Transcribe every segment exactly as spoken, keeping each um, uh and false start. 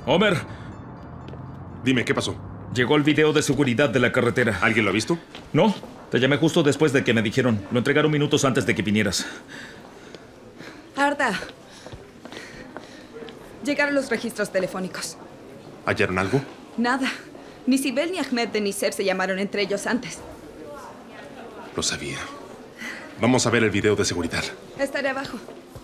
Homer. Dime, ¿qué pasó? Llegó el video de seguridad de la carretera. ¿Alguien lo ha visto? No, te llamé justo después de que me dijeron. Lo entregaron minutos antes de que vinieras. Arda. Llegaron los registros telefónicos. ¿Hallaron algo? Nada. Ni Sibel ni Ahmed de Nisser se llamaron entre ellos antes. Lo sabía. Vamos a ver el video de seguridad. Estaré abajo.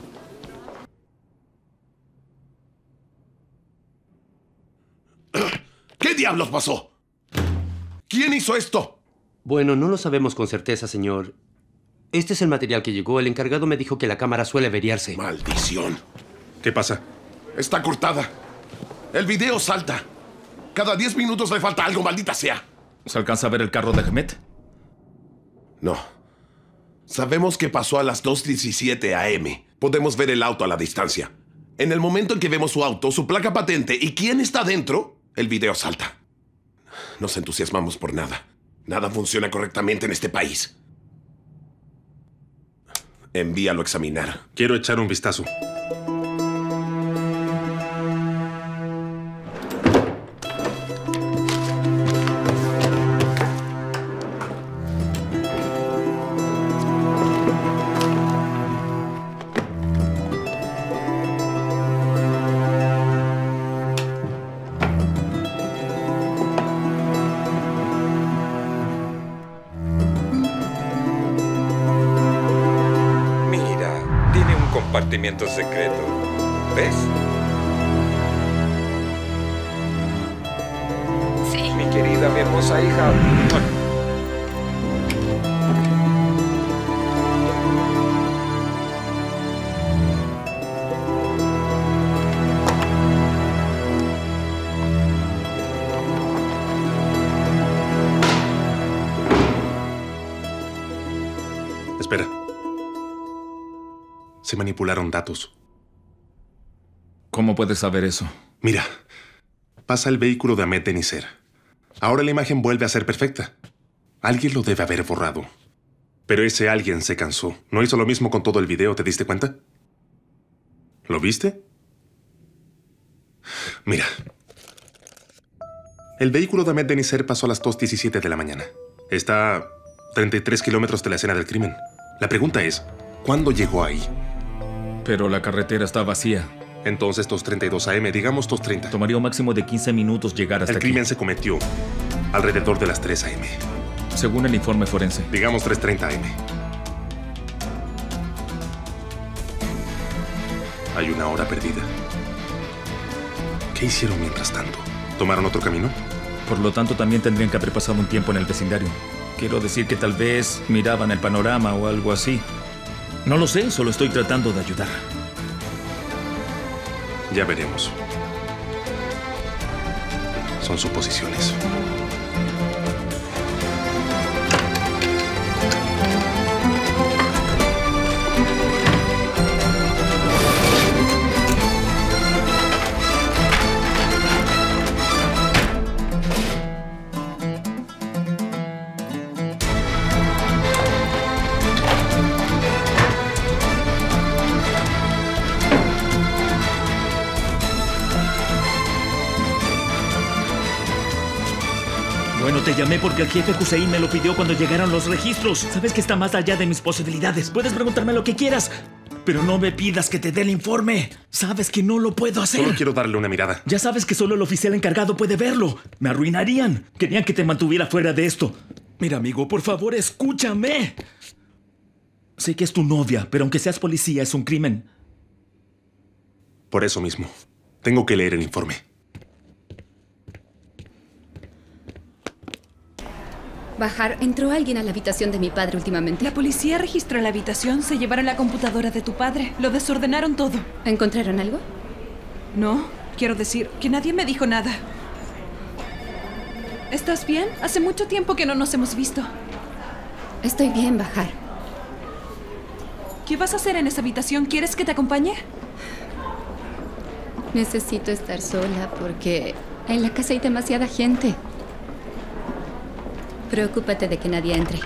¿Qué diablos pasó? ¿Quién hizo esto? Bueno, no lo sabemos con certeza, señor. Este es el material que llegó. El encargado me dijo que la cámara suele averiarse. ¡Maldición! ¿Qué pasa? Está cortada. El video salta. Cada diez minutos le falta algo, maldita sea. ¿Se alcanza a ver el carro de Ahmed? No. Sabemos que pasó a las dos diecisiete a eme. Podemos ver el auto a la distancia. En el momento en que vemos su auto, su placa patente y quién está dentro, el video salta. Nos entusiasmamos por nada. Nada funciona correctamente en este país. Envíalo a examinar. Quiero echar un vistazo. Compartimiento secreto. ¿Ves? Sí. Mi querida, mi hermosa hija. Espera. Se manipularon datos. ¿Cómo puedes saber eso? Mira, pasa el vehículo de Ahmed de Nisser. Ahora la imagen vuelve a ser perfecta. Alguien lo debe haber borrado. Pero ese alguien se cansó. ¿No hizo lo mismo con todo el video? ¿Te diste cuenta? ¿Lo viste? Mira. El vehículo de Ahmed de Nisser pasó a las dos diecisiete de la mañana. Está a treinta y tres kilómetros de la escena del crimen. La pregunta es, ¿cuándo llegó ahí? Pero la carretera está vacía. Entonces dos treinta y dos a eme, digamos dos treinta. Tomaría un máximo de quince minutos llegar hasta aquí. El crimen aquí. se cometió alrededor de las tres a eme. Según el informe forense. Digamos tres treinta a eme. Hay una hora perdida. ¿Qué hicieron mientras tanto? ¿Tomaron otro camino? Por lo tanto, también tendrían que haber pasado un tiempo en el vecindario. Quiero decir que tal vez miraban el panorama o algo así. No lo sé, solo estoy tratando de ayudar. Ya veremos. Son suposiciones. Bueno, te llamé porque el jefe Hussein me lo pidió cuando llegaron los registros. Sabes que está más allá de mis posibilidades. Puedes preguntarme lo que quieras, pero no me pidas que te dé el informe. Sabes que no lo puedo hacer. Solo quiero darle una mirada. Ya sabes que solo el oficial encargado puede verlo. Me arruinarían. Querían que te mantuviera fuera de esto. Mira, amigo, por favor, escúchame. Sé que es tu novia, pero aunque seas policía, es un crimen. Por eso mismo, tengo que leer el informe. Bajar, ¿entró alguien a la habitación de mi padre últimamente? La policía registró la habitación, se llevaron la computadora de tu padre. Lo desordenaron todo. ¿Encontraron algo? No, quiero decir que nadie me dijo nada. ¿Estás bien? Hace mucho tiempo que no nos hemos visto. Estoy bien, Bajar. ¿Qué vas a hacer en esa habitación? ¿Quieres que te acompañe? Necesito estar sola porque en la casa hay demasiada gente. Preocúpate de que nadie entre.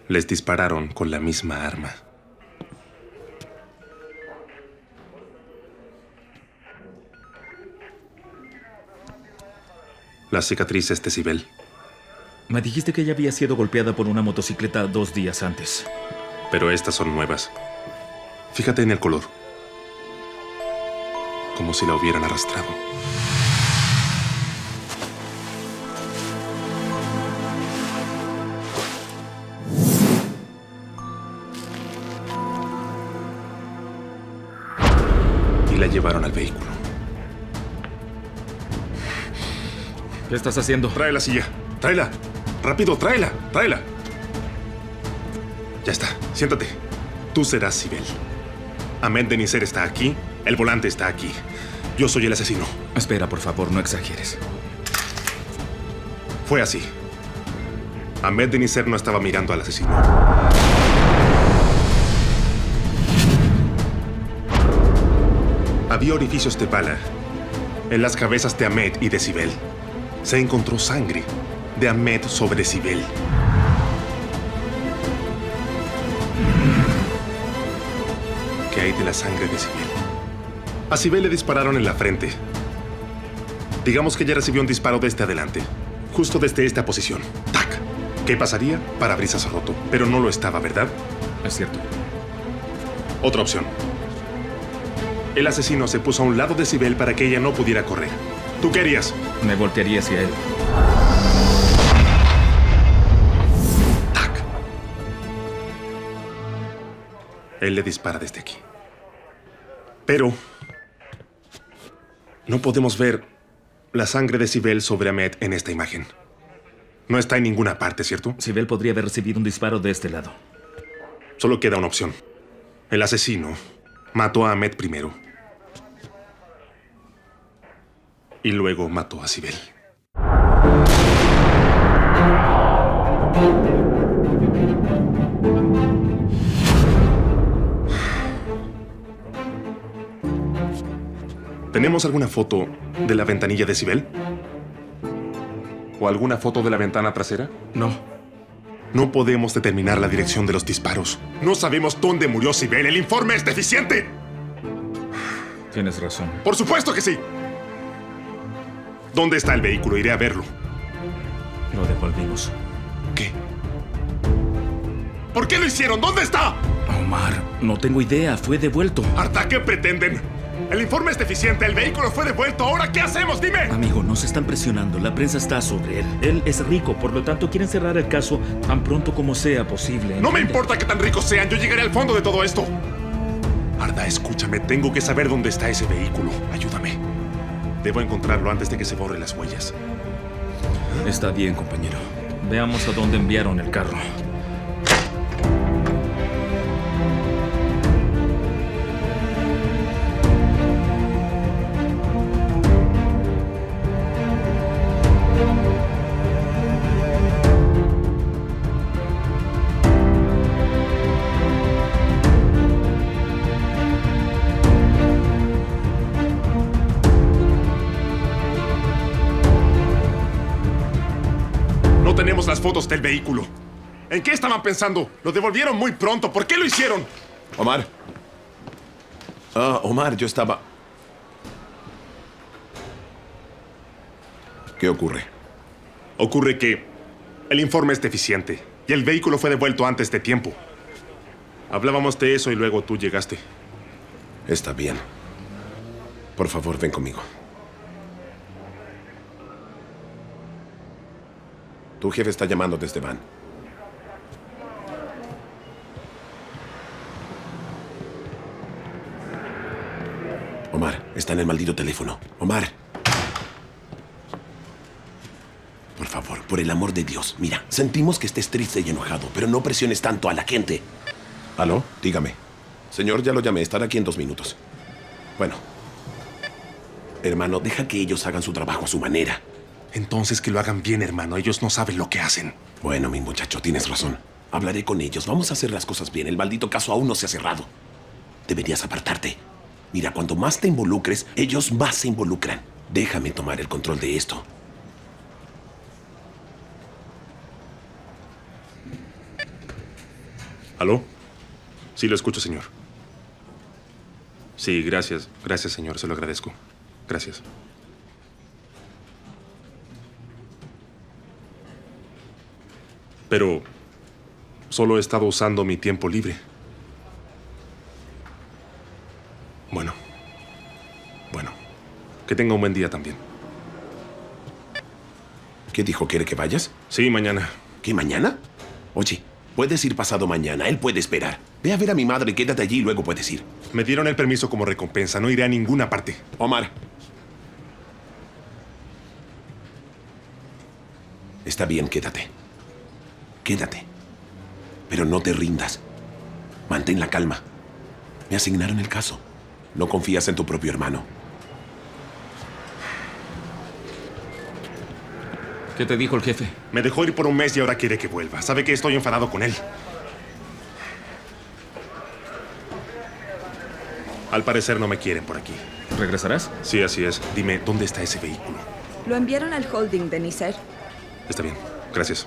Les dispararon con la misma arma. Las cicatrices de Sibel. Me dijiste que ella había sido golpeada por una motocicleta dos días antes. Pero estas son nuevas. Fíjate en el color. Como si la hubieran arrastrado. Y la llevaron al vehículo. ¿Qué estás haciendo? Trae la silla. Tráela. Rápido, tráela. Tráela. Ya está. Siéntate. Tú serás Sibel. Ahmed Deniser está aquí. El volante está aquí. Yo soy el asesino. Espera, por favor, no exageres. Fue así. Ahmed Deniser no estaba mirando al asesino. Había orificios de bala en las cabezas de Ahmed y de Sibel. Se encontró sangre de Ahmed sobre Sibel. ¿Qué hay de la sangre de Sibel? A Sibel le dispararon en la frente. Digamos que ella recibió un disparo desde adelante, justo desde esta posición. ¡Tac! ¿Qué pasaría? Parabrisas roto. Pero no lo estaba, ¿verdad? Es cierto. Otra opción. El asesino se puso a un lado de Sibel para que ella no pudiera correr. ¿Tú qué harías? Me voltearía hacia él. ¡Tac! Él le dispara desde aquí. Pero no podemos ver la sangre de Sibel sobre Ahmed en esta imagen. No está en ninguna parte, ¿cierto? Sibel podría haber recibido un disparo de este lado. Solo queda una opción. El asesino mató a Ahmed primero. Y luego mató a Sibel. ¿Tenemos alguna foto de la ventanilla de Sibel? ¿O alguna foto de la ventana trasera? No. No podemos determinar la dirección de los disparos. No sabemos dónde murió Sibel. El informe es deficiente. Tienes razón. ¡Por supuesto que sí! ¿Dónde está el vehículo? Iré a verlo. Lo devolvimos. ¿Qué? ¿Por qué lo hicieron? ¿Dónde está? Omar, no tengo idea. Fue devuelto. ¿Arta, qué pretenden? El informe es deficiente. El vehículo fue devuelto. ¿Ahora qué hacemos? ¡Dime! Amigo, nos están presionando. La prensa está sobre él. Él es rico, por lo tanto quieren cerrar el caso tan pronto como sea posible. No me ¿entiendes? importa que tan ricos sean. Yo llegaré al fondo de todo esto. Arda, escúchame. Tengo que saber dónde está ese vehículo. Ayúdame. Debo encontrarlo antes de que se borren las huellas. Está bien, compañero. Veamos a dónde enviaron el carro. No tenemos las fotos del vehículo. ¿En qué estaban pensando? Lo devolvieron muy pronto. ¿Por qué lo hicieron? Omar. Ah, Omar, yo estaba... ¿Qué ocurre? Ocurre que el informe es deficiente y el vehículo fue devuelto antes de tiempo. Hablábamos de eso y luego tú llegaste. Está bien. Por favor, ven conmigo. Tu jefe está llamando desde Van. Omar, está en el maldito teléfono. Omar. Por favor, por el amor de Dios. Mira, sentimos que estés triste y enojado, pero no presiones tanto a la gente. ¿Aló? Dígame. Señor, ya lo llamé. Estará aquí en dos minutos. Bueno. Hermano, deja que ellos hagan su trabajo a su manera. Entonces que lo hagan bien, hermano. Ellos no saben lo que hacen. Bueno, mi muchacho, tienes razón. Hablaré con ellos. Vamos a hacer las cosas bien. El maldito caso aún no se ha cerrado. Deberías apartarte. Mira, cuanto más te involucres, ellos más se involucran. Déjame tomar el control de esto. ¿Aló? Sí, lo escucho, señor. Sí, gracias. Gracias, señor. Se lo agradezco. Gracias. Pero solo he estado usando mi tiempo libre. Bueno. Bueno. Que tenga un buen día también. ¿Qué dijo? ¿Quiere que vayas? Sí, mañana. ¿Qué, mañana? Oye, puedes ir pasado mañana. Él puede esperar. Ve a ver a mi madre, quédate allí y luego puedes ir. Me dieron el permiso como recompensa. No iré a ninguna parte. Omar. Está bien, quédate. Quédate. Pero no te rindas. Mantén la calma. Me asignaron el caso. No confías en tu propio hermano. ¿Qué te dijo el jefe? Me dejó ir por un mes y ahora quiere que vuelva. Sabe que estoy enfadado con él. Al parecer no me quieren por aquí. ¿Regresarás? Sí, así es. Dime, ¿dónde está ese vehículo? Lo enviaron al holding de Nisser. Está bien. Gracias.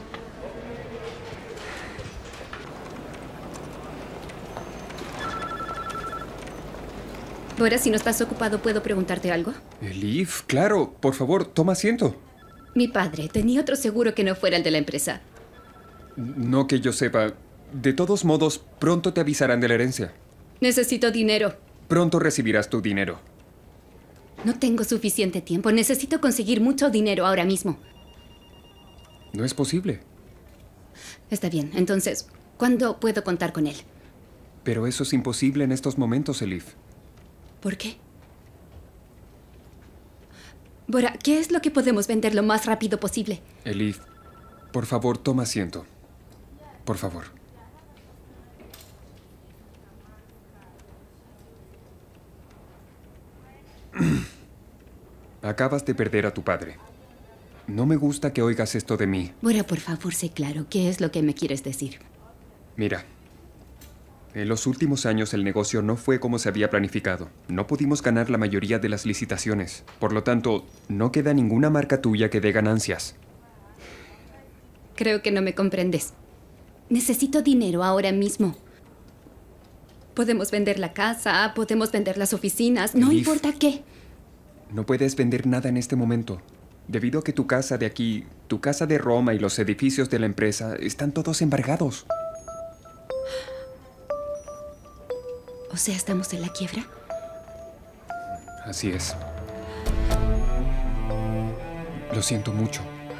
Bora, si no estás ocupado, ¿puedo preguntarte algo? Elif, claro. Por favor, toma asiento. Mi padre tenía otro seguro que no fuera el de la empresa. No que yo sepa. De todos modos, pronto te avisarán de la herencia. Necesito dinero. Pronto recibirás tu dinero. No tengo suficiente tiempo. Necesito conseguir mucho dinero ahora mismo. No es posible. Está bien. Entonces, ¿cuándo puedo contar con él? Pero eso es imposible en estos momentos, Elif. ¿Por qué? Bora, ¿qué es lo que podemos vender lo más rápido posible? Elif, por favor, toma asiento. Por favor. Acabas de perder a tu padre. No me gusta que oigas esto de mí. Bora, por favor, sé claro. ¿Qué es lo que me quieres decir? Mira. En los últimos años el negocio no fue como se había planificado. No pudimos ganar la mayoría de las licitaciones. Por lo tanto, no queda ninguna marca tuya que dé ganancias. Creo que no me comprendes. Necesito dinero ahora mismo. Podemos vender la casa, podemos vender las oficinas, no Elif, importa qué. No puedes vender nada en este momento. Debido a que tu casa de aquí, tu casa de Roma y los edificios de la empresa están todos embargados. O sea, ¿estamos en la quiebra? Así es. Lo siento mucho.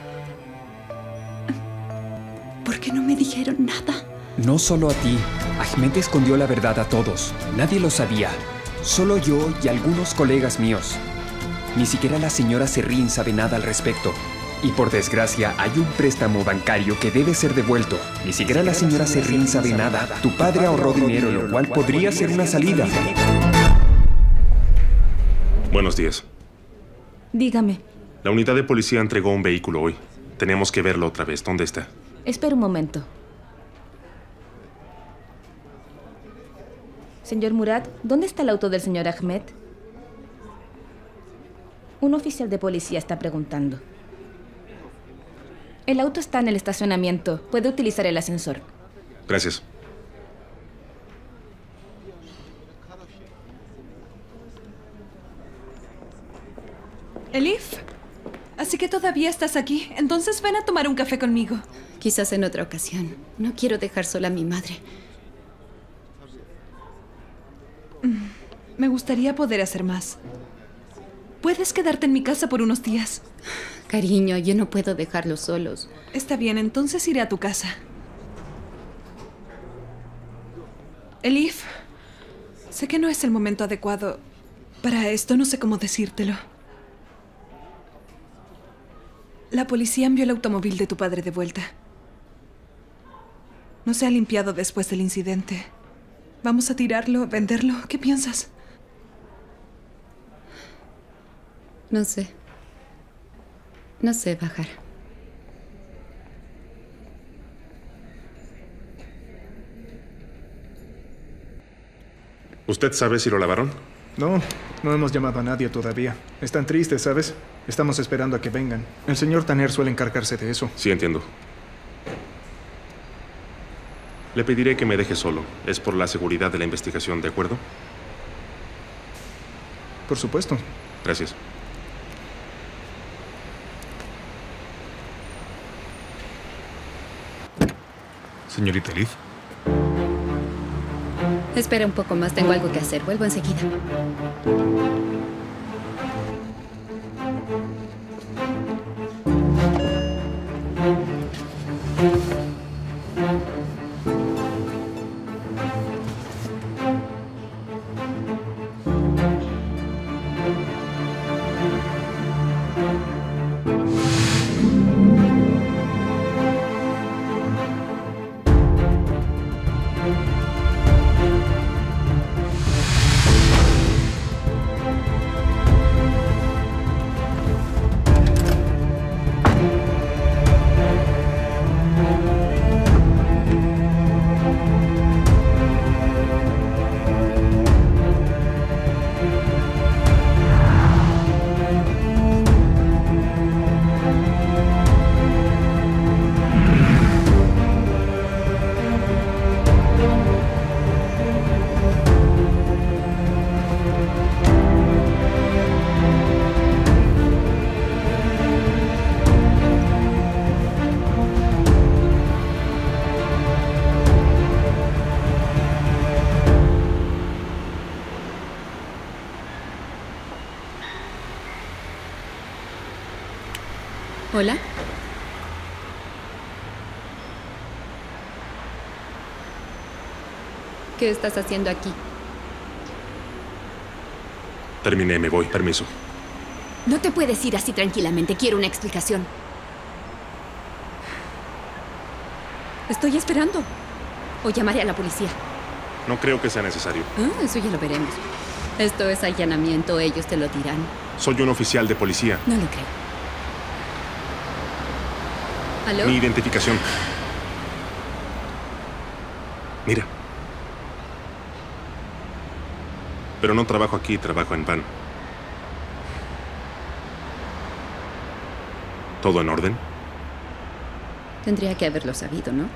¿Por qué no me dijeron nada? No solo a ti. Ahmed escondió la verdad a todos. Nadie lo sabía. Solo yo y algunos colegas míos. Ni siquiera la señora Serrín sabe nada al respecto. Y por desgracia, hay un préstamo bancario que debe ser devuelto. Ni siquiera la señora Serrín sabe nada. Tu padre ahorró dinero, lo cual podría ser una salida. Buenos días. Dígame. La unidad de policía entregó un vehículo hoy. Tenemos que verlo otra vez. ¿Dónde está? Espera un momento. Señor Murad, ¿dónde está el auto del señor Ahmed? Un oficial de policía está preguntando. El auto está en el estacionamiento. Puede utilizar el ascensor. Gracias. Elif, así que todavía estás aquí. Entonces ven a tomar un café conmigo. Quizás en otra ocasión. No quiero dejar sola a mi madre. Me gustaría poder hacer más. Puedes quedarte en mi casa por unos días. Cariño, yo no puedo dejarlos solos. Está bien, entonces iré a tu casa. Elif, sé que no es el momento adecuado para esto, no sé cómo decírtelo. La policía envió el automóvil de tu padre de vuelta. No se ha limpiado después del incidente. ¿Vamos a tirarlo, venderlo? ¿Qué piensas? No sé. No sé bajar. ¿Usted sabe si lo lavaron? No, no hemos llamado a nadie todavía. Están tristes, ¿sabes? Estamos esperando a que vengan. El señor Tanner suele encargarse de eso. Sí, entiendo. Le pediré que me deje solo. Es por la seguridad de la investigación, ¿de acuerdo? Por supuesto. Gracias. Señorita Elif. Espera un poco más, tengo algo que hacer. Vuelvo enseguida. Hola. ¿Qué estás haciendo aquí? Terminé, me voy. Permiso. No te puedes ir así tranquilamente. Quiero una explicación. Estoy esperando. O llamaré a la policía. No creo que sea necesario. Ah, eso ya lo veremos. Esto es allanamiento. Ellos te lo dirán. Soy un oficial de policía. No lo creo. ¿Aló? Mi identificación. Mira. Pero no trabajo aquí, trabajo en Van. ¿Todo en orden? Tendría que haberlo sabido, ¿no?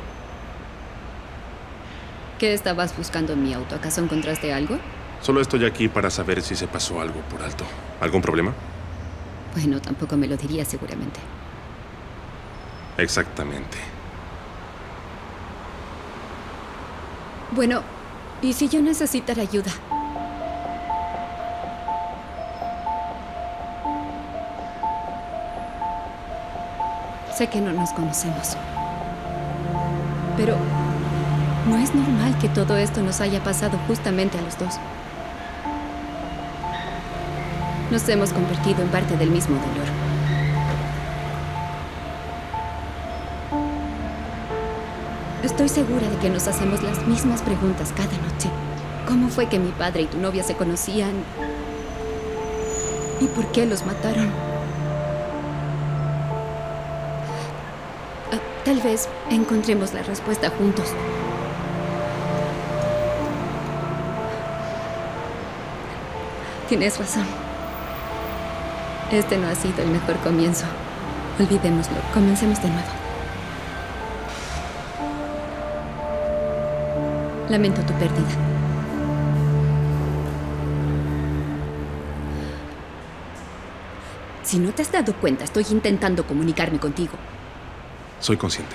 ¿Qué estabas buscando en mi auto? ¿Acaso encontraste algo? Solo estoy aquí para saber si se pasó algo por alto. ¿Algún problema? Bueno, tampoco me lo dirías seguramente. Exactamente. Bueno, ¿y si yo necesitara ayuda? Sé que no nos conocemos. Pero no es normal que todo esto nos haya pasado justamente a los dos. Nos hemos convertido en parte del mismo dolor. Estoy segura de que nos hacemos las mismas preguntas cada noche. ¿Cómo fue que mi padre y tu novia se conocían? ¿Y por qué los mataron? Ah, tal vez encontremos la respuesta juntos. Tienes razón. Este no ha sido el mejor comienzo. Olvidémoslo. Comencemos de nuevo. Lamento tu pérdida. Si no te has dado cuenta, estoy intentando comunicarme contigo. Soy consciente.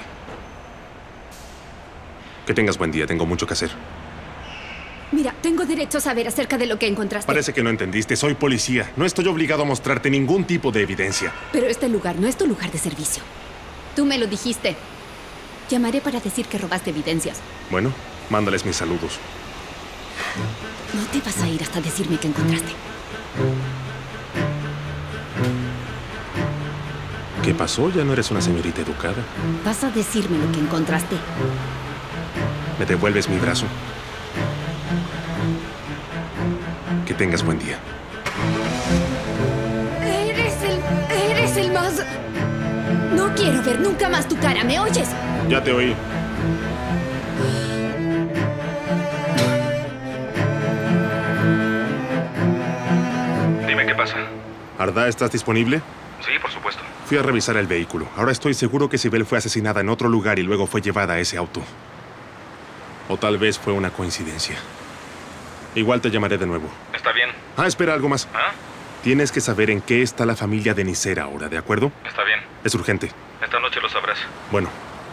Que tengas buen día, tengo mucho que hacer. Mira, tengo derecho a saber acerca de lo que encontraste. Parece que no entendiste, soy policía. No estoy obligado a mostrarte ningún tipo de evidencia. Pero este lugar no es tu lugar de servicio. Tú me lo dijiste. Llamaré para decir que robaste evidencias. Bueno, mándales mis saludos. No te vas a ir hasta decirme qué encontraste. ¿Qué pasó? Ya no eres una señorita educada. Vas a decirme lo que encontraste. ¿Me devuelves mi brazo? Que tengas buen día. Eres el... Eres el más... No quiero ver nunca más tu cara, ¿me oyes? Ya te oí. Dime qué pasa. Arda, ¿estás disponible? Sí, por supuesto. Fui a revisar el vehículo. Ahora estoy seguro que Sibel fue asesinada en otro lugar y luego fue llevada a ese auto. O tal vez fue una coincidencia. Igual te llamaré de nuevo. Está bien. Ah, espera, algo más. ¿Ah? Tienes que saber en qué está la familia de Nicer ahora, ¿de acuerdo? Está bien. Es urgente. Esta noche lo sabrás. Bueno.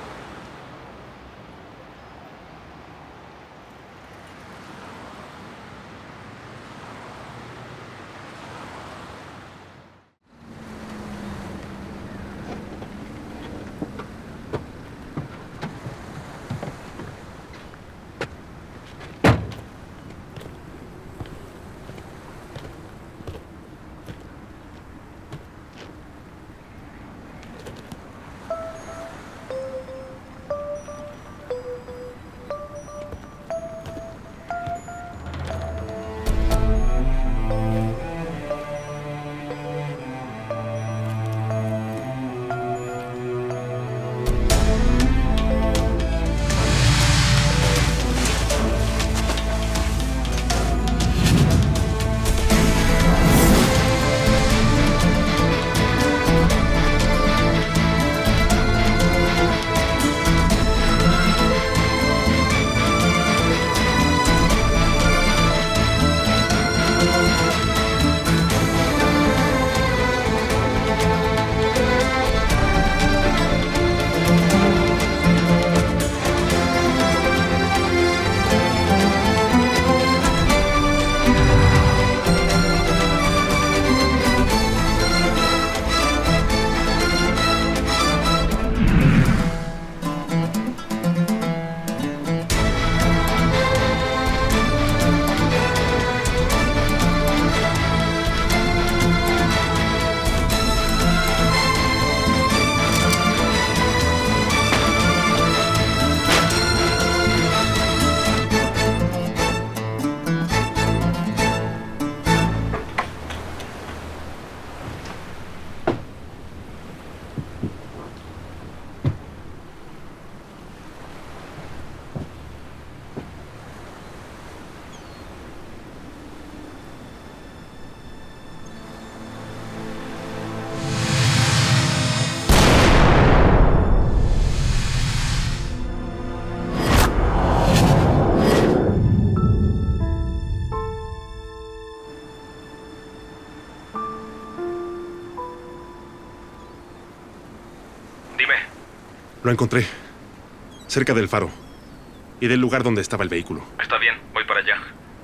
Lo encontré. Cerca del faro. Y del lugar donde estaba el vehículo. Está bien, voy para allá.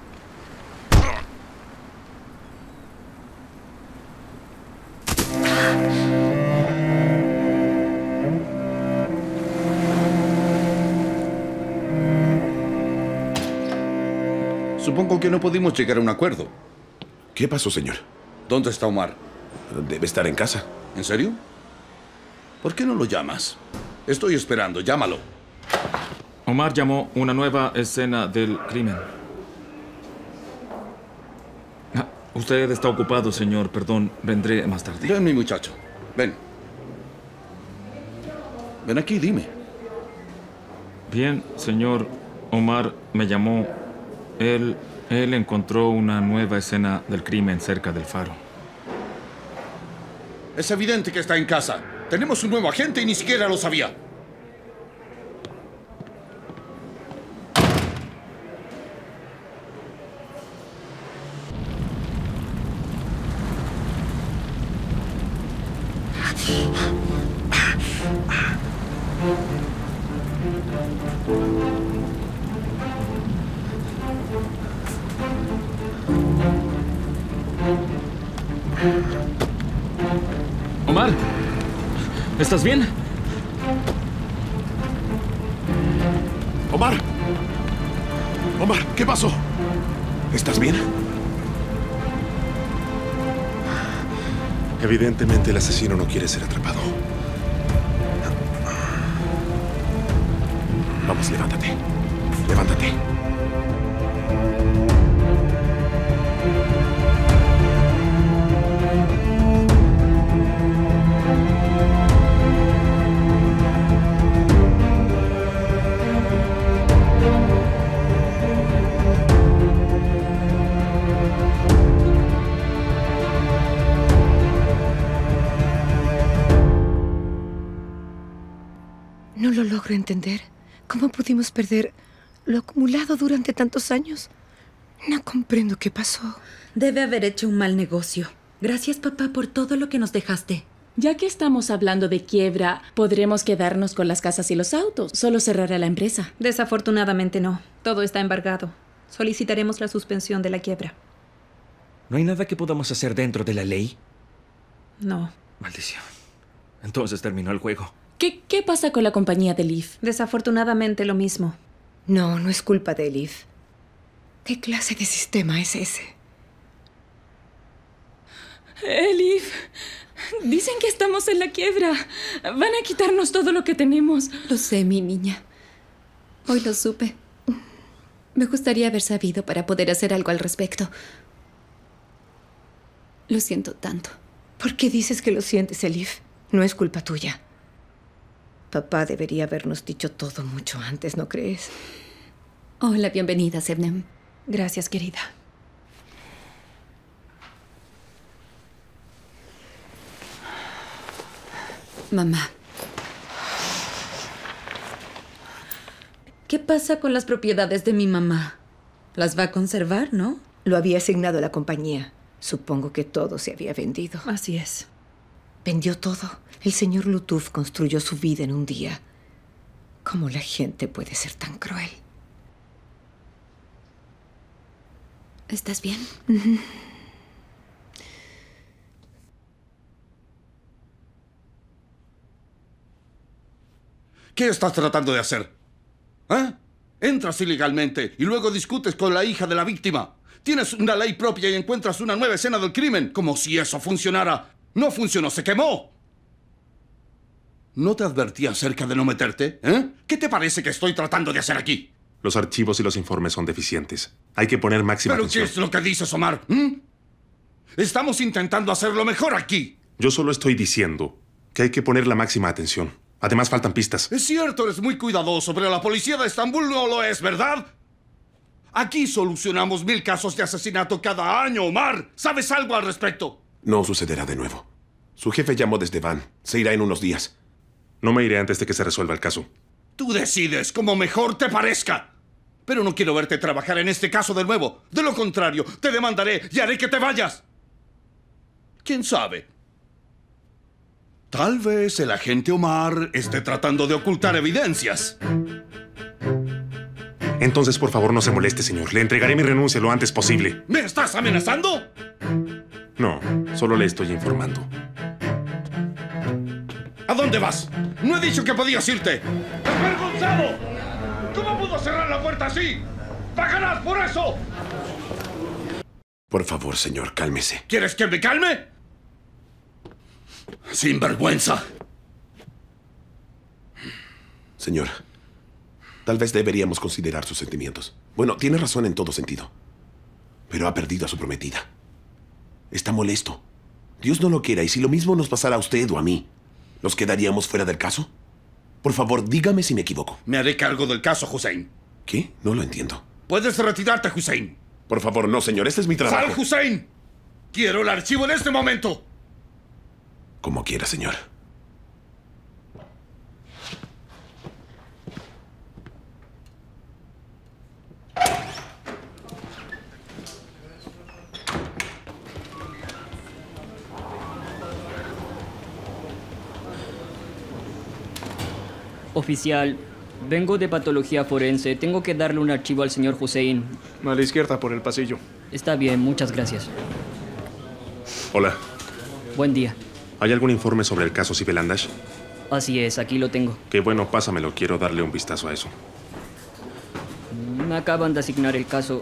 Supongo que no pudimos llegar a un acuerdo. ¿Qué pasó, señor? ¿Dónde está Omar? Debe estar en casa. ¿En serio? ¿Por qué no lo llamas? Estoy esperando, llámalo. Omar llamó una nueva escena del crimen. Ah, usted está ocupado, señor. Perdón, vendré más tarde. Ven, mi muchacho. Ven. Ven aquí, dime. Bien, señor. Omar me llamó. Él, él encontró una nueva escena del crimen cerca del faro. Es evidente que está en casa. Tenemos un nuevo agente y ni siquiera lo sabía. Omar, ¿estás bien? Omar. Omar, ¿qué pasó? ¿Estás bien? Evidentemente el asesino no quiere ser atrapado. Vamos, levántate. Levántate. No lo logro entender. ¿Cómo pudimos perder lo acumulado durante tantos años. No comprendo qué pasó. Debe haber hecho un mal negocio. Gracias, papá, por todo lo que nos dejaste. Ya que estamos hablando de quiebra, podremos quedarnos con las casas y los autos. Solo cerrar a la empresa. Desafortunadamente no. Todo está embargado. Solicitaremos la suspensión de la quiebra. ¿No hay nada que podamos hacer dentro de la ley? No. Maldición. Entonces terminó el juego. ¿Qué, qué pasa con la compañía de Elif? Desafortunadamente lo mismo. No, no es culpa de Elif. ¿Qué clase de sistema es ese? Elif, dicen que estamos en la quiebra. Van a quitarnos todo lo que tenemos. Lo sé, mi niña. Hoy lo supe. Me gustaría haber sabido para poder hacer algo al respecto. Lo siento tanto. ¿Por qué dices que lo sientes, Elif? No es culpa tuya. Papá debería habernos dicho todo mucho antes, ¿no crees? Hola, bienvenida, Sebnem. Gracias, querida. Mamá. ¿Qué pasa con las propiedades de mi mamá? Las va a conservar, ¿no? Lo había asignado a la compañía. Supongo que todo se había vendido. Así es. Vendió todo. El señor Lutuf construyó su vida en un día. ¿Cómo la gente puede ser tan cruel? ¿Estás bien? Uh-huh. ¿Qué estás tratando de hacer? ¿Eh? Entras ilegalmente y luego discutes con la hija de la víctima. Tienes una ley propia y encuentras una nueva escena del crimen. Como si eso funcionara. No funcionó, se quemó. ¿No te advertí acerca de no meterte? ¿Eh? ¿Qué te parece que estoy tratando de hacer aquí? Los archivos y los informes son deficientes. Hay que poner máxima ¿Pero atención. qué es lo que dices, Omar? ¿Mm? Estamos intentando hacerlo mejor aquí. Yo solo estoy diciendo que hay que poner la máxima atención. Además, faltan pistas. Es cierto, eres muy cuidadoso, pero la policía de Estambul no lo es, ¿verdad? Aquí solucionamos mil casos de asesinato cada año, Omar. ¿Sabes algo al respecto? No sucederá de nuevo. Su jefe llamó desde Van. Se irá en unos días. No me iré antes de que se resuelva el caso. Tú decides como mejor te parezca. Pero no quiero verte trabajar en este caso de nuevo. De lo contrario, te demandaré y haré que te vayas. ¿Quién sabe? Tal vez el agente Omar esté tratando de ocultar evidencias. Entonces, por favor, no se moleste, señor. Le entregaré mi renuncia lo antes posible. ¿Me estás amenazando? No, solo le estoy informando. ¿A dónde vas? No he dicho que podías irte. ¡Desvergonzado! ¿Cómo pudo cerrar la puerta así? ¡Pagarás por eso! Por favor, señor, cálmese. ¿Quieres que me calme? Sin vergüenza. Señor, tal vez deberíamos considerar sus sentimientos. Bueno, tiene razón en todo sentido. Pero ha perdido a su prometida. Está molesto. Dios no lo quiera, y si lo mismo nos pasara a usted o a mí, ¿nos quedaríamos fuera del caso? Por favor, dígame si me equivoco. Me haré cargo del caso, Hussein. ¿Qué? No lo entiendo. Puedes retirarte, Hussein. Por favor, no, señor. Este es mi trabajo. ¡Sal, Hussein! Quiero el archivo en este momento. Como quiera, señor. Oficial, vengo de patología forense. Tengo que darle un archivo al señor Hussein. A la izquierda, por el pasillo. Está bien, muchas gracias. Hola. Buen día. ¿Hay algún informe sobre el caso Sibelandash? Así es, aquí lo tengo. Qué bueno, pásamelo. Quiero darle un vistazo a eso. Me acaban de asignar el caso.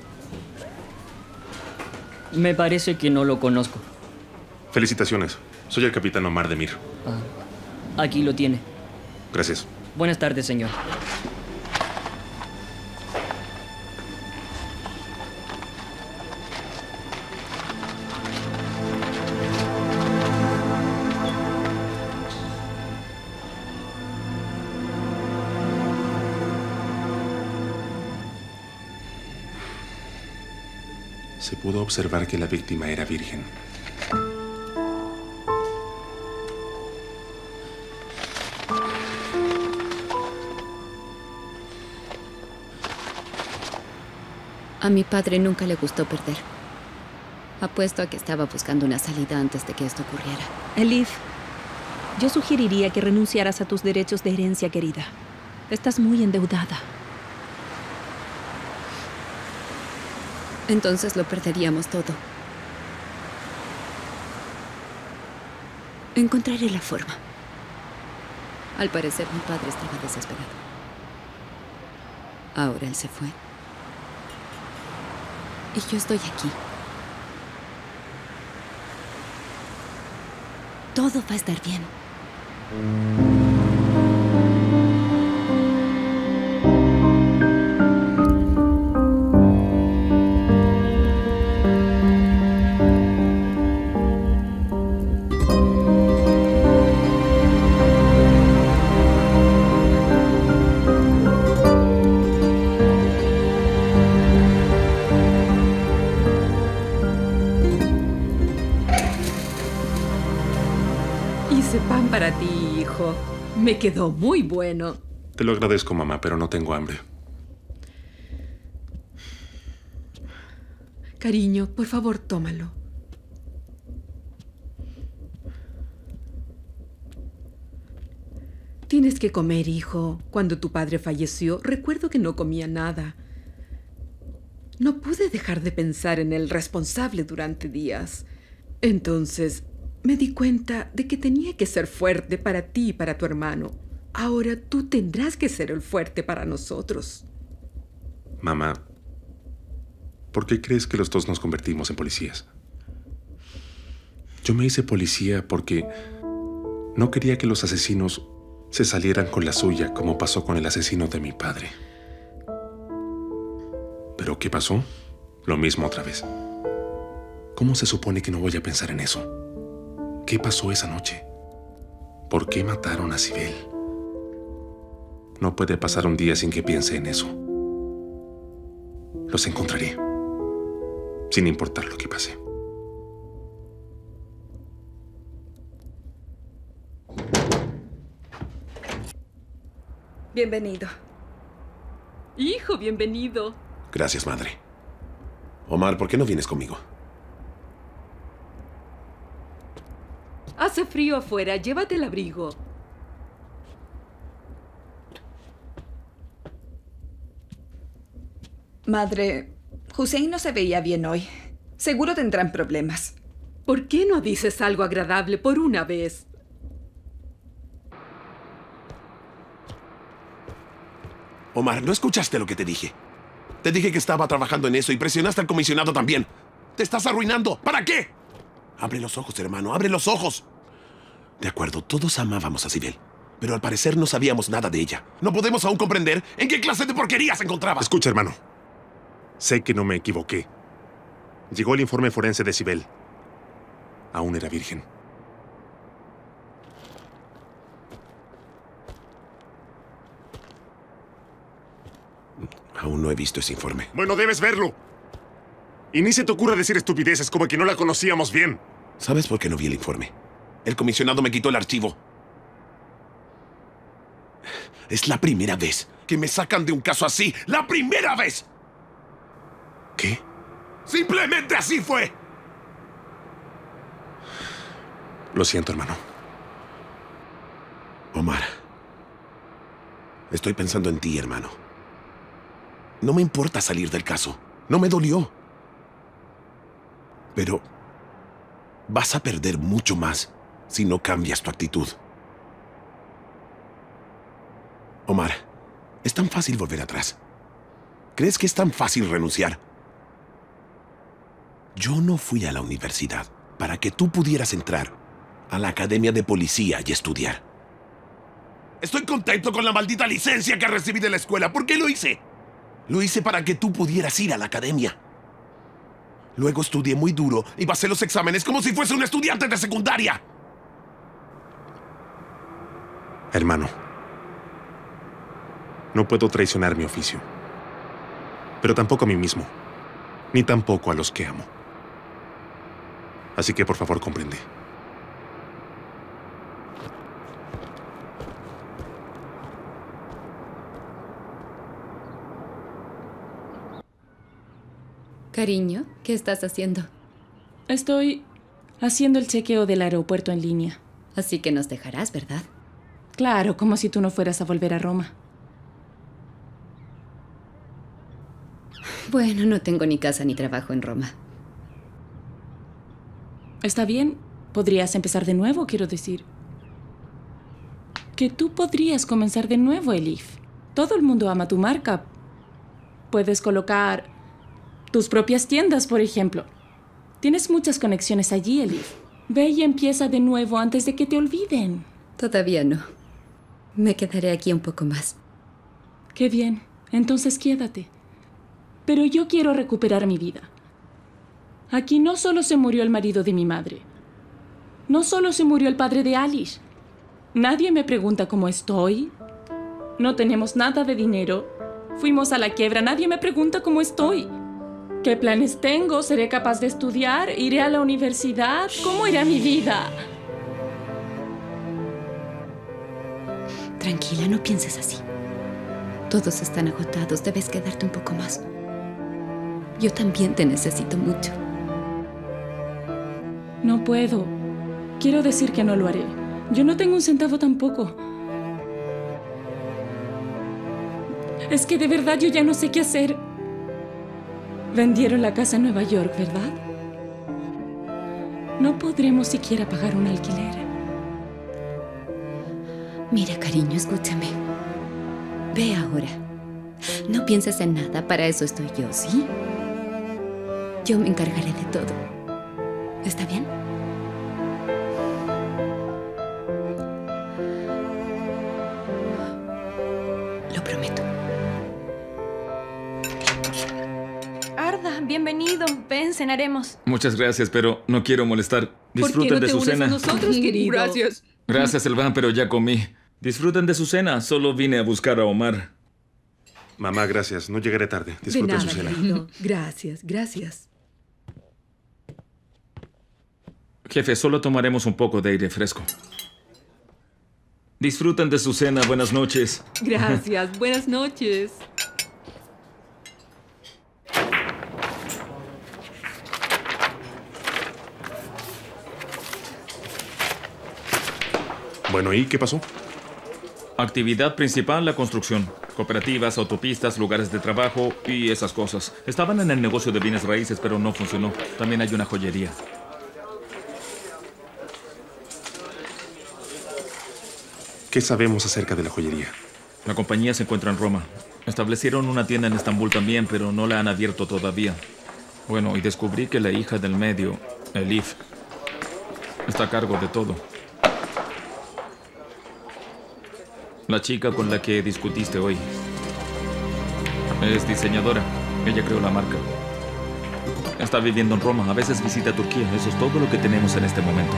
Me parece que no lo conozco. Felicitaciones. Soy el capitán Omar Demir. Ah, aquí lo tiene. Gracias. Buenas tardes, señor. Se pudo observar que la víctima era virgen. A mi padre nunca le gustó perder. Apuesto a que estaba buscando una salida antes de que esto ocurriera. Elif, yo sugeriría que renunciaras a tus derechos de herencia, querida. Estás muy endeudada. Entonces lo perderíamos todo. Encontraré la forma. Al parecer, mi padre estaba desesperado. Ahora él se fue. Y yo estoy aquí. Todo va a estar bien. Hice pan para ti, hijo. Me quedó muy bueno. Te lo agradezco, mamá, pero no tengo hambre. Cariño, por favor, tómalo. Tienes que comer, hijo. Cuando tu padre falleció, recuerdo que no comía nada. No pude dejar de pensar en el responsable durante días. Entonces, me di cuenta de que tenía que ser fuerte para ti y para tu hermano. Ahora tú tendrás que ser el fuerte para nosotros. Mamá, ¿por qué crees que los dos nos convertimos en policías? Yo me hice policía porque no quería que los asesinos se salieran con la suya, como pasó con el asesino de mi padre. ¿Pero qué pasó? Lo mismo otra vez. ¿Cómo se supone que no voy a pensar en eso? ¿Qué pasó esa noche? ¿Por qué mataron a Sibel? No puede pasar un día sin que piense en eso. Los encontraré, sin importar lo que pase. Bienvenido. Hijo, bienvenido. Gracias, madre. Omar, ¿por qué no vienes conmigo? Hace frío afuera, llévate el abrigo. Madre, Hussein no se veía bien hoy. Seguro tendrán problemas. ¿Por qué no dices algo agradable por una vez? Omar, ¿no escuchaste lo que te dije? Te dije que estaba trabajando en eso y presionaste al comisionado también. ¡Te estás arruinando! ¿Para qué? Abre los ojos, hermano, abre los ojos. De acuerdo, todos amábamos a Sibel, pero al parecer no sabíamos nada de ella. No podemos aún comprender en qué clase de porquería se encontraba. Escucha, hermano. Sé que no me equivoqué. Llegó el informe forense de Sibel. Aún era virgen. Aún no he visto ese informe. Bueno, debes verlo. Y ni se te ocurra decir estupideces como que no la conocíamos bien. ¿Sabes por qué no vi el informe? El comisionado me quitó el archivo. Es la primera vez que me sacan de un caso así. ¡La primera vez! ¿Qué? ¡Simplemente así fue! Lo siento, hermano. Omar, estoy pensando en ti, hermano. No me importa salir del caso. No me dolió. Pero vas a perder mucho más si no cambias tu actitud. Omar, es tan fácil volver atrás. ¿Crees que es tan fácil renunciar? Yo no fui a la universidad para que tú pudieras entrar a la academia de policía y estudiar. Estoy contento con la maldita licencia que recibí de la escuela. ¿Por qué lo hice? Lo hice para que tú pudieras ir a la academia. Luego estudié muy duro y pasé los exámenes como si fuese un estudiante de secundaria. Hermano, no puedo traicionar mi oficio. Pero tampoco a mí mismo. Ni tampoco a los que amo. Así que por favor comprende. Cariño, ¿qué estás haciendo? Estoy haciendo el chequeo del aeropuerto en línea. Así que nos dejarás, ¿verdad? Claro, como si tú no fueras a volver a Roma. Bueno, no tengo ni casa ni trabajo en Roma. Está bien. Podrías empezar de nuevo, quiero decir. Que tú podrías comenzar de nuevo, Elif. Todo el mundo ama tu marca. Puedes colocar tus propias tiendas, por ejemplo. Tienes muchas conexiones allí, Elif. Ve y empieza de nuevo antes de que te olviden. Todavía no. Me quedaré aquí un poco más. Qué bien. Entonces quédate. Pero yo quiero recuperar mi vida. Aquí no solo se murió el marido de mi madre. No solo se murió el padre de Alice. Nadie me pregunta cómo estoy. No tenemos nada de dinero. Fuimos a la quiebra. Nadie me pregunta cómo estoy. ¿Qué planes tengo? ¿Seré capaz de estudiar? ¿Iré a la universidad? ¿Cómo irá mi vida? Tranquila, no pienses así. Todos están agotados. Debes quedarte un poco más. Yo también te necesito mucho. No puedo. Quiero decir que no lo haré. Yo no tengo un centavo tampoco. Es que de verdad yo ya no sé qué hacer. Vendieron la casa en Nueva York, ¿verdad? No podremos siquiera pagar un alquiler. Mira, cariño, escúchame. Ve ahora. No pienses en nada, para eso estoy yo, ¿sí? Yo me encargaré de todo. ¿Está bien? Lo prometo. Arda, bienvenido. Ven, cenaremos. Muchas gracias, pero no quiero molestar. Disfruten de su cena. nosotros, querido? Gracias. Gracias, Elvan, pero ya comí. Disfruten de su cena. Solo vine a buscar a Omar. Mamá, gracias. No llegaré tarde. Disfruten De nada, su cena. querido. Gracias, gracias. Jefe, solo tomaremos un poco de aire fresco. Disfruten de su cena. Buenas noches. Gracias. Buenas noches. Bueno, ¿y qué pasó? Actividad principal, la construcción. Cooperativas, autopistas, lugares de trabajo y esas cosas. Estaban en el negocio de bienes raíces, pero no funcionó. También hay una joyería. ¿Qué sabemos acerca de la joyería? La compañía se encuentra en Roma. Establecieron una tienda en Estambul también, pero no la han abierto todavía. Bueno, y descubrí que la hija del medio, Elif, está a cargo de todo. La chica con la que discutiste hoy es diseñadora. Ella creó la marca. Está viviendo en Roma. A veces visita Turquía. Eso es todo lo que tenemos en este momento.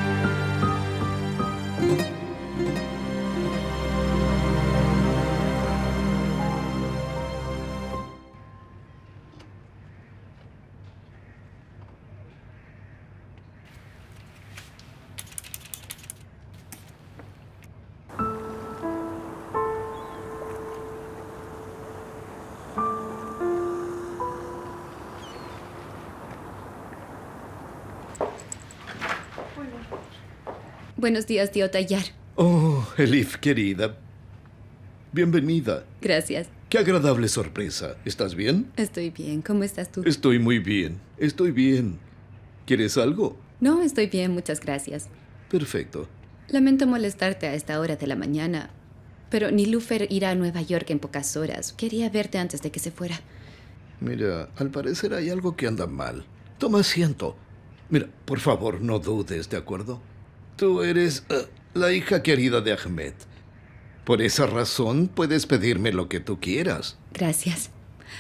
Buenos días, tío Tayyar. Oh, Elif, querida. Bienvenida. Gracias. Qué agradable sorpresa. ¿Estás bien? Estoy bien. ¿Cómo estás tú? Estoy muy bien. Estoy bien. ¿Quieres algo? No, estoy bien, muchas gracias. Perfecto. Lamento molestarte a esta hora de la mañana, pero Nilufer irá a Nueva York en pocas horas. Quería verte antes de que se fuera. Mira, al parecer hay algo que anda mal. Toma asiento. Mira, por favor, no dudes, ¿de acuerdo? Tú eres uh, la hija querida de Ahmed. Por esa razón, puedes pedirme lo que tú quieras. Gracias.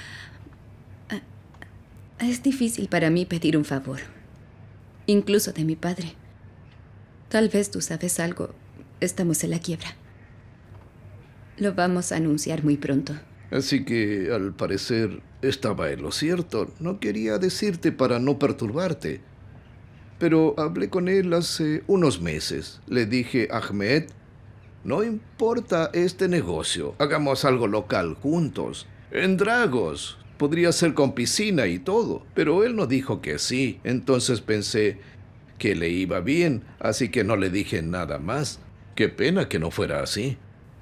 Es difícil para mí pedir un favor, incluso de mi padre. Tal vez tú sabes algo. Estamos en la quiebra. Lo vamos a anunciar muy pronto. Así que, al parecer, estaba en lo cierto. No quería decirte para no perturbarte. Pero hablé con él hace unos meses. Le dije, Ahmed, no importa este negocio. Hagamos algo local juntos. En Dragos. Podría ser con piscina y todo, pero él no dijo que sí. Entonces pensé que le iba bien, así que no le dije nada más. Qué pena que no fuera así.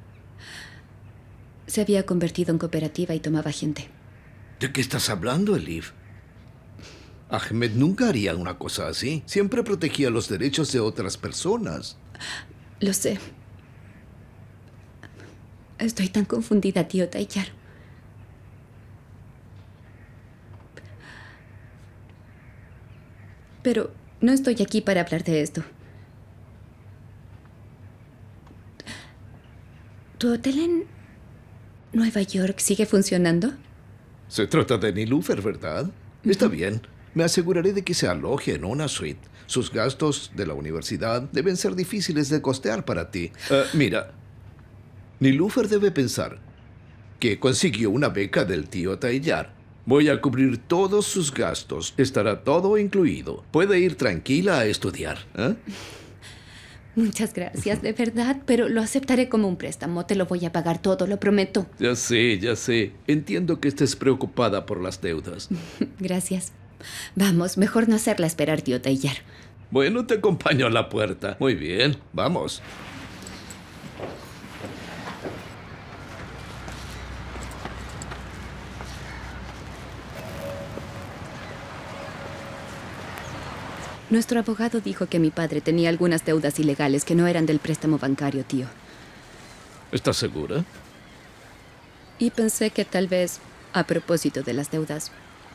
Se había convertido en cooperativa y tomaba gente. ¿De qué estás hablando, Elif? Ahmed nunca haría una cosa así. Siempre protegía los derechos de otras personas. Lo sé. Estoy tan confundida, tío Tayyar. Pero no estoy aquí para hablar de esto. ¿Tu hotel en Nueva York sigue funcionando? Se trata de Nilufer, ¿verdad? Está bien. Me aseguraré de que se aloje en una suite. Sus gastos de la universidad deben ser difíciles de costear para ti. Uh, mira, Nilufer debe pensar que consiguió una beca del tío Tayyar. Voy a cubrir todos sus gastos. Estará todo incluido. Puede ir tranquila a estudiar. ¿eh? Muchas gracias, de verdad, pero lo aceptaré como un préstamo. Te lo voy a pagar todo, lo prometo. Ya sé, ya sé. Entiendo que estés preocupada por las deudas. Gracias. Vamos, mejor no hacerla esperar, tío Tayyar. Bueno, te acompaño a la puerta. Muy bien, vamos. Nuestro abogado dijo que mi padre tenía algunas deudas ilegales que no eran del préstamo bancario, tío. ¿Estás segura? Y pensé que tal vez, a propósito de las deudas,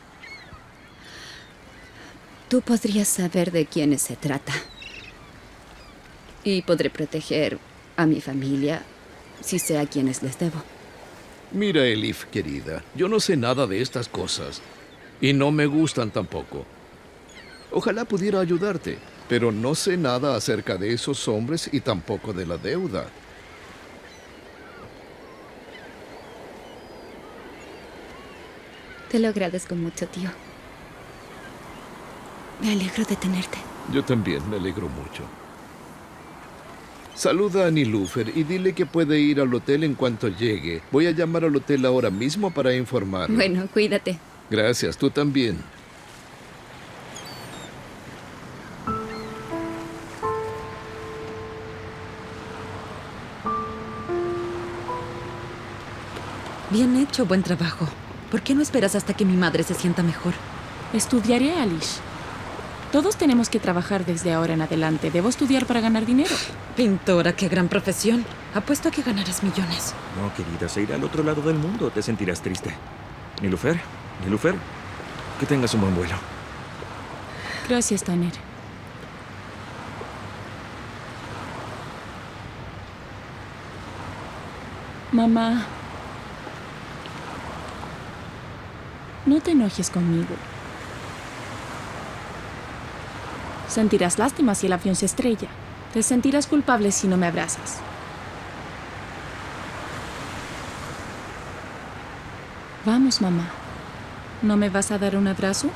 tú podrías saber de quiénes se trata. Y podré proteger a mi familia si sé a quiénes les debo. Mira, Elif, querida, yo no sé nada de estas cosas. Y no me gustan tampoco. Ojalá pudiera ayudarte, pero no sé nada acerca de esos hombres y tampoco de la deuda. Te lo agradezco mucho, tío. Me alegro de tenerte. Yo también me alegro mucho. Saluda a Nilufer y dile que puede ir al hotel en cuanto llegue. Voy a llamar al hotel ahora mismo para informar. Bueno, cuídate. Gracias, tú también. Bien hecho, buen trabajo. ¿Por qué no esperas hasta que mi madre se sienta mejor? Estudiaré, Alish. Todos tenemos que trabajar desde ahora en adelante. Debo estudiar para ganar dinero. Pintora, qué gran profesión. Apuesto a que ganarás millones. No, querida, se irá al otro lado del mundo. Te sentirás triste. Nilufer, Nilufer, que tengas un buen vuelo. Gracias, Taner. Mamá, no te enojes conmigo. Sentirás lástima si el avión se estrella. Te sentirás culpable si no me abrazas. Vamos, mamá. ¿No me vas a dar un abrazo?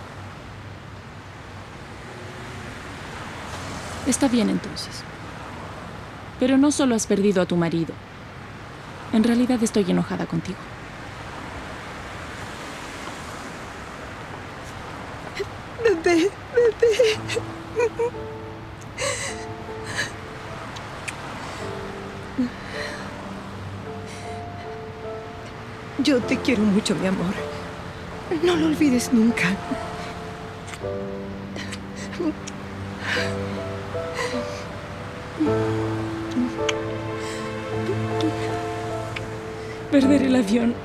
Está bien, entonces. Pero no solo has perdido a tu marido. En realidad estoy enojada contigo. Bebé, bebé. Yo te quiero mucho, mi amor. No lo olvides nunca. Perder el avión.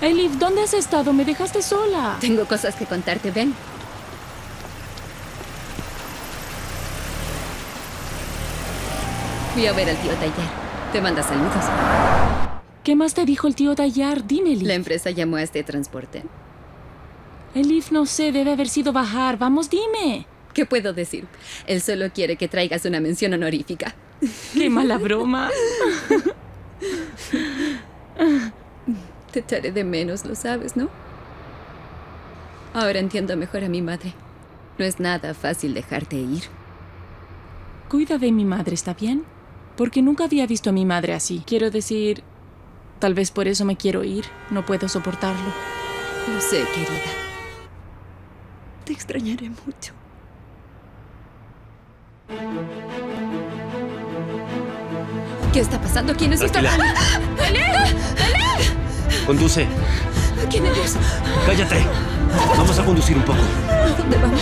Elif, ¿dónde has estado? Me dejaste sola. Tengo cosas que contarte, ven. Fui a ver al tío Tayyar. Te manda saludos. ¿Qué más te dijo el tío Tayyar? Dime, Elif. La empresa llamó a este transporte. Elif, no sé, debe haber sido bajar. Vamos, dime. ¿Qué puedo decir? Él solo quiere que traigas una mención honorífica. ¡Qué mala broma! Te echaré de menos, lo sabes, ¿no? Ahora entiendo mejor a mi madre. No es nada fácil dejarte ir. Cuida de mi madre, ¿está bien? Porque nunca había visto a mi madre así. Quiero decir, tal vez por eso me quiero ir. No puedo soportarlo. Lo sé, querida. Te extrañaré mucho. ¿Qué está pasando? ¿Quién es esta? Tranquila. ¡Elif! ¡Elif! Conduce. ¿Quién eres? Cállate. Vamos a conducir un poco. ¿A dónde vamos?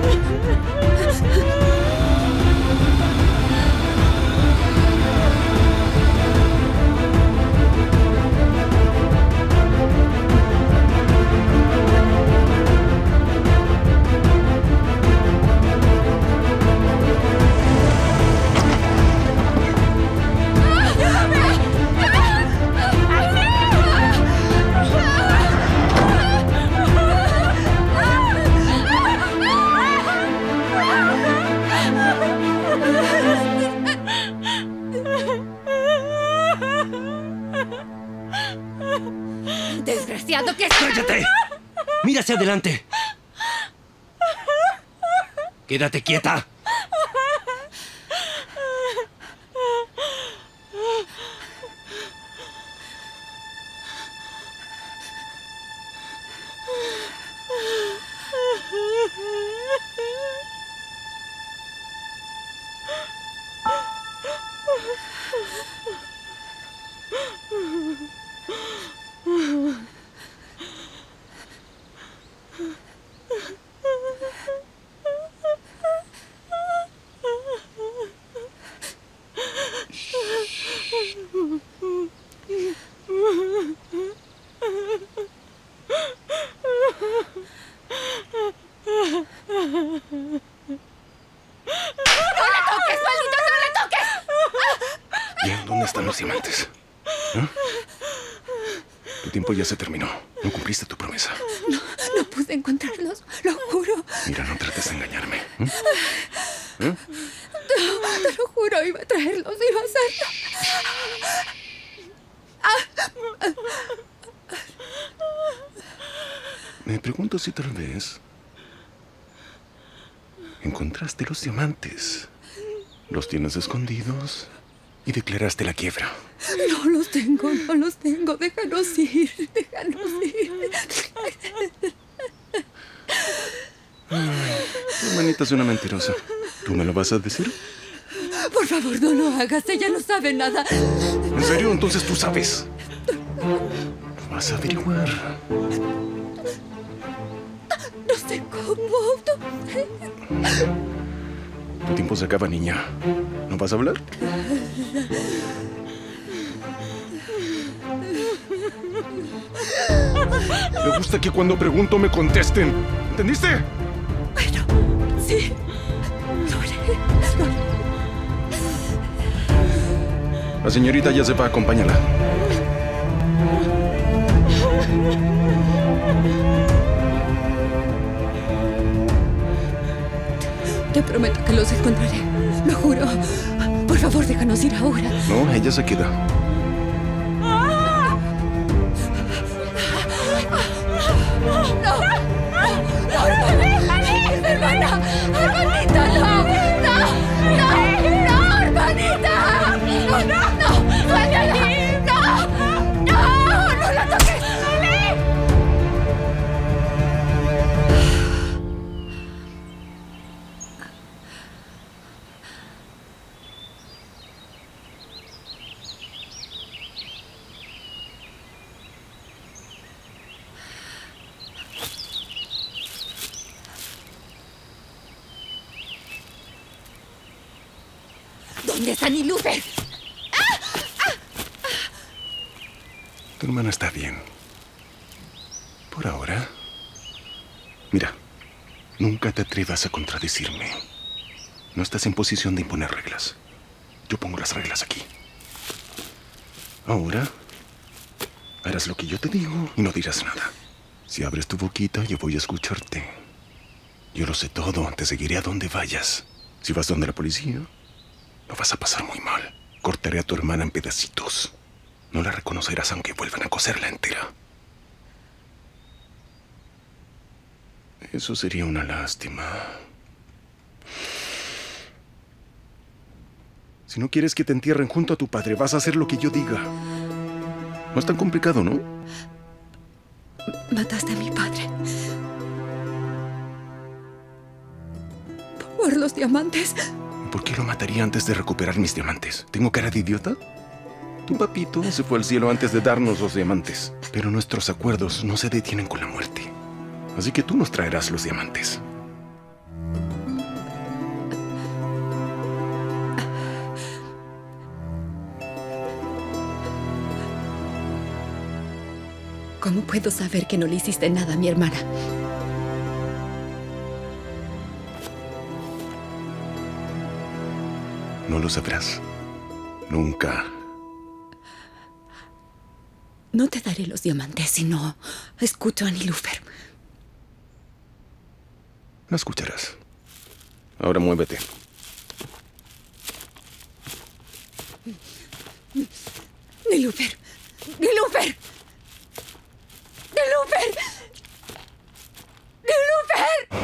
Desgraciado, ¿qué es? ¡Cállate! ¡Mira hacia adelante! ¡Quédate quieta! Ya se terminó. No cumpliste tu promesa. No, no pude encontrarlos, lo juro. Mira, no trates de engañarme. ¿Eh? ¿Eh? No, te lo juro, iba a traerlos, iba a hacerlo. Me pregunto si tal vez encontraste los diamantes. Los tienes escondidos y declaraste la quiebra. No los tengo, no los tengo. Déjanos ir, déjanos ir. Ay, tu hermanita es una mentirosa. ¿Tú me lo vas a decir? Por favor, no lo hagas. Ella no sabe nada. ¿En serio? Entonces tú sabes. Vas a averiguar. No sé cómo. Tu tiempo se acaba, niña. ¿No vas a hablar? Me gusta que cuando pregunto me contesten. ¿Entendiste? Bueno, sí. Lo haré. Lo haré. La señorita ya se va, acompáñala. Te prometo que los encontraré. Lo juro. Por favor, déjanos ir ahora. No, ella se queda. ¡No! ¡No, hermana! ¡Hermana! ¡Hermanita, no! ¡No! ¡No! ¡No, hermanita! ¡No, no! ¡No! ¡Suéltala! ¡No! ¡No! ¡No la toques! ¿Dónde está Nilufer? Tu hermana está bien. Por ahora. Mira, nunca te atrevas a contradecirme. No estás en posición de imponer reglas. Yo pongo las reglas aquí. Ahora, harás lo que yo te digo y no dirás nada. Si abres tu boquita, yo voy a escucharte. Yo lo sé todo, te seguiré a donde vayas. Si vas donde la policía, lo vas a pasar muy mal. Cortaré a tu hermana en pedacitos. No la reconocerás aunque vuelvan a coserla entera. Eso sería una lástima. Si no quieres que te entierren junto a tu padre, vas a hacer lo que yo diga. No es tan complicado, ¿no? Mataste a mi padre. Por los diamantes. ¿Por qué lo mataría antes de recuperar mis diamantes? ¿Tengo cara de idiota? Tu papito se fue al cielo antes de darnos los diamantes. Pero nuestros acuerdos no se detienen con la muerte. Así que tú nos traerás los diamantes. ¿Cómo puedo saber que no le hiciste nada a mi hermana? No lo sabrás. Nunca. No te daré los diamantes si no escucho a Nilufer. No escucharás. Ahora muévete. Nilufer. Nilufer. Nilufer. Nilufer.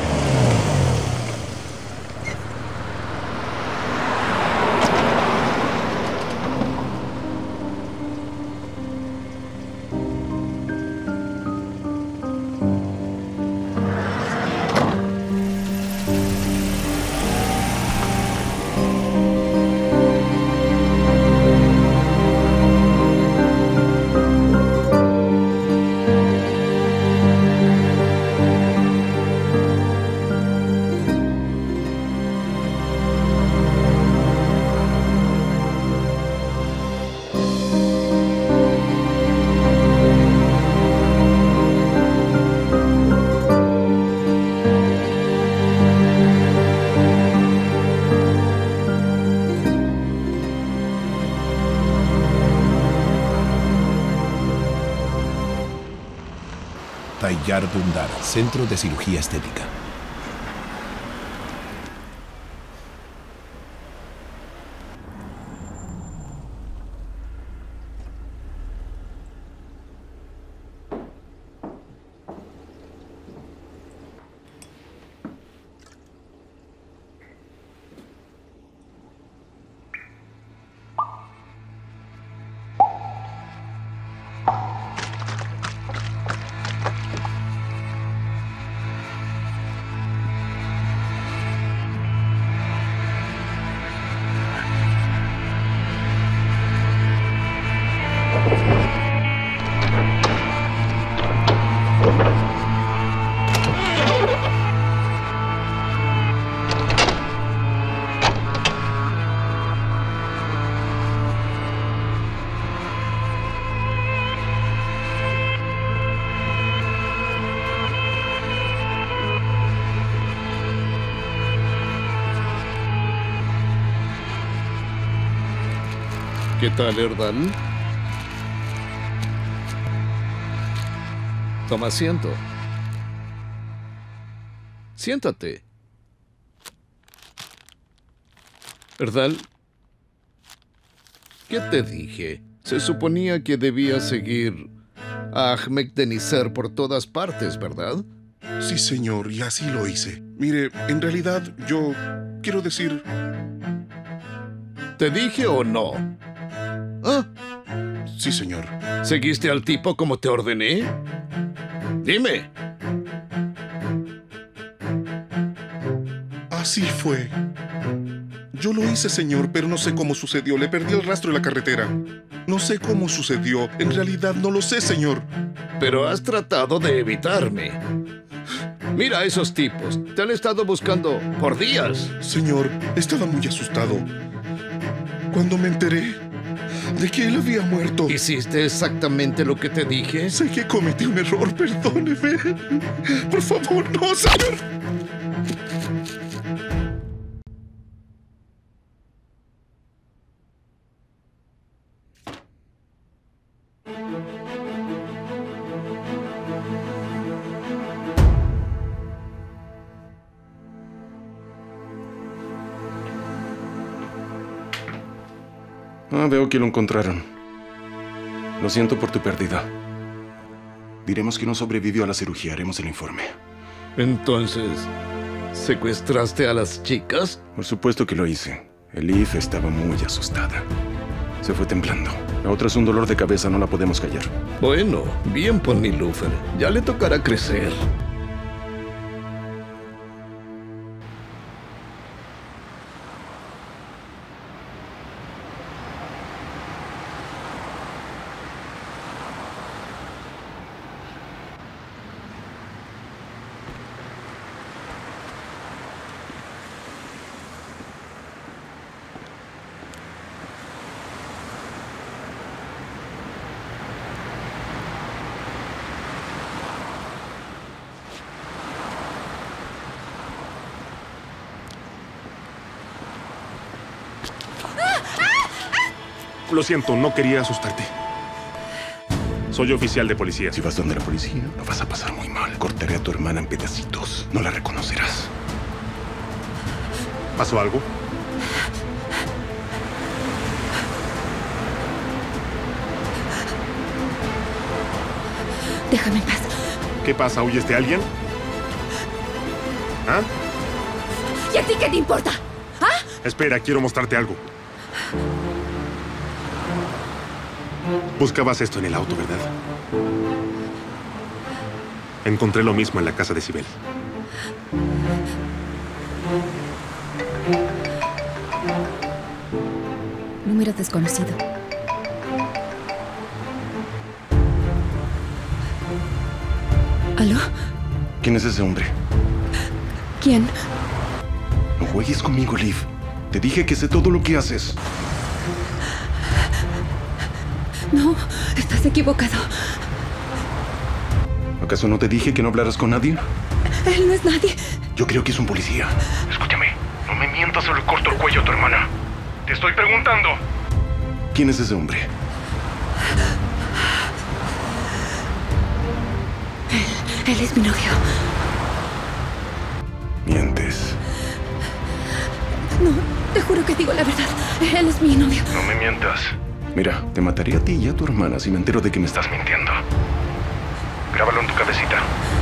Tayyar Dundar, Centro de Cirugía Estética. ¿Qué tal, Erdal? Toma asiento. Siéntate. Erdal, ¿qué te dije? Se suponía que debías seguir a Ahmektenisser por todas partes, ¿verdad? Sí, señor, y así lo hice. Mire, en realidad, yo quiero decir... ¿Te dije o no? ¿Ah? Sí, señor. ¿Seguiste al tipo como te ordené? Dime. Así fue. Yo lo hice, señor, pero no sé cómo sucedió. Le perdí el rastro de la carretera. No sé cómo sucedió. En realidad no lo sé, señor. Pero has tratado de evitarme. Mira a esos tipos. Te han estado buscando por días. Señor, estaba muy asustado. Cuando me enteré de que él había muerto. ¿Hiciste exactamente lo que te dije? Sé que cometí un error, perdóneme. Por favor, no, señor. Ah, veo que lo encontraron. Lo siento por tu pérdida. Diremos que no sobrevivió a la cirugía. Haremos el informe. Entonces, ¿secuestraste a las chicas? Por supuesto que lo hice. Elif estaba muy asustada. Se fue temblando. La otra es un dolor de cabeza. No la podemos callar. Bueno, bien por Nilufer. Ya le tocará crecer. Lo siento, no quería asustarte. Soy oficial de policía. Si vas donde la policía, lo vas a pasar muy mal. Cortaré a tu hermana en pedacitos. No la reconocerás. ¿Pasó algo? Déjame en paz. ¿Qué pasa? ¿Huyes de alguien? ¿Ah? ¿Y a ti qué te importa? ¿Ah? Espera, quiero mostrarte algo. Buscabas esto en el auto, ¿verdad? Encontré lo mismo en la casa de Sibel. Número desconocido. ¿Aló? ¿Quién es ese hombre? ¿Quién? No juegues conmigo, Liv. Te dije que sé todo lo que haces. No, estás equivocado. ¿Acaso no te dije que no hablaras con nadie? Él no es nadie. Yo creo que es un policía. Escúchame, no me mientas o le corto el cuello a tu hermana. Te estoy preguntando. ¿Quién es ese hombre? Él, él es mi novio. Mientes. No, te juro que digo la verdad. Él es mi novio. No me mientas. Mira, te mataré a ti y a tu hermana si me entero de que me estás mintiendo. Grábalo en tu cabecita.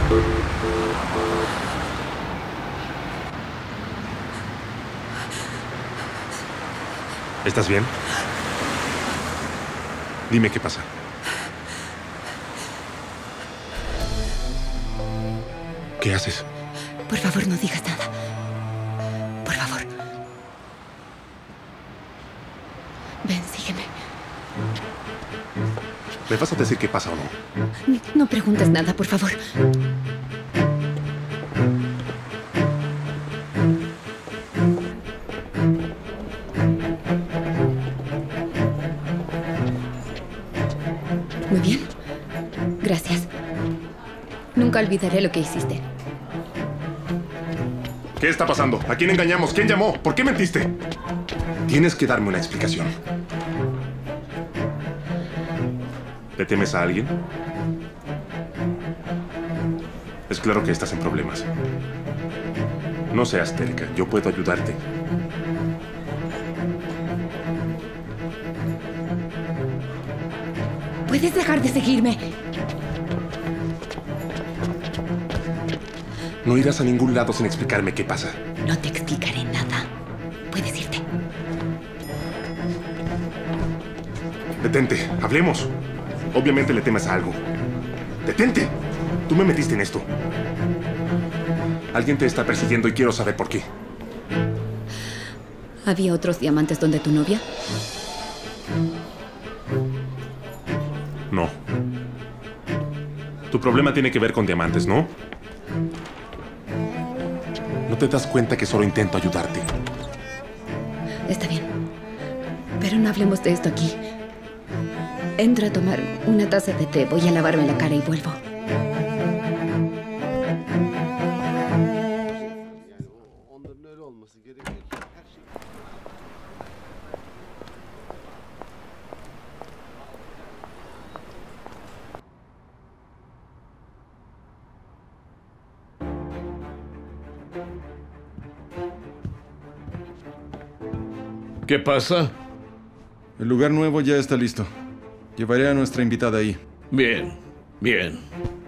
¿Estás bien? Dime qué pasa. ¿Qué haces? Por favor, no digas nada. Por favor. Ven, sígueme. ¿Me vas a decir qué pasa o no? No preguntes nada, por favor. Muy bien. Gracias. Nunca olvidaré lo que hiciste. ¿Qué está pasando? ¿A quién engañamos? ¿Quién llamó? ¿Por qué mentiste? Tienes que darme una explicación. ¿Le temes a alguien? Es claro que estás en problemas. No seas terca. Yo puedo ayudarte. ¿Puedes dejar de seguirme? No irás a ningún lado sin explicarme qué pasa. No te explicaré nada. Puedes irte. Detente. Hablemos. Obviamente le temes a algo. ¡Detente! Tú me metiste en esto. Alguien te está persiguiendo y quiero saber por qué. ¿Había otros diamantes donde tu novia? No. Tu problema tiene que ver con diamantes, ¿no? ¿No te das cuenta que solo intento ayudarte? Está bien. Pero no hablemos de esto aquí. Entro a tomar una taza de té. Voy a lavarme la cara y vuelvo. ¿Qué pasa? El lugar nuevo ya está listo. Llevaré a nuestra invitada ahí. Bien, bien.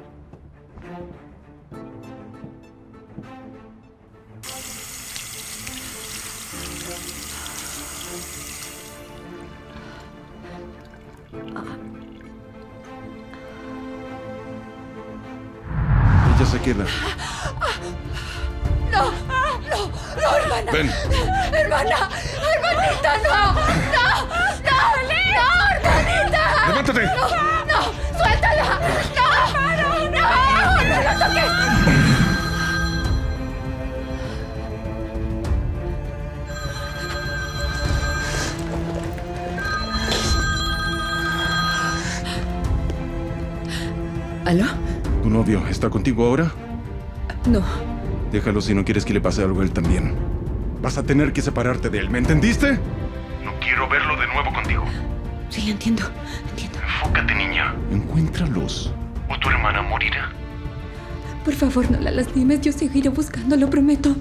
Ella se queda. No, no, no, hermana. Ven. Hermana, hermanita, no, no, no, no, hermanita. Levántate. No, no, suéltala. No, no, no la toques. ¿Aló? ¿Tu novio está contigo ahora? No. Déjalo si no quieres que le pase algo a él también. Vas a tener que separarte de él, ¿me entendiste? No quiero verlo de nuevo contigo. Sí, entiendo, entiendo. Enfócate, niña. Encuéntralos. O tu hermana morirá. Por favor, no la lastimes. Yo seguiré buscando, lo prometo.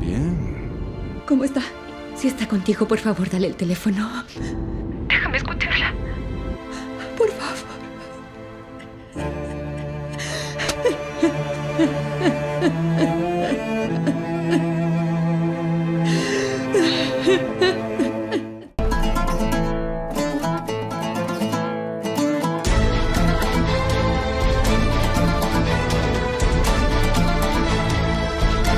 Bien. ¿Cómo está? Si está contigo, por favor, dale el teléfono. Déjame escuchar.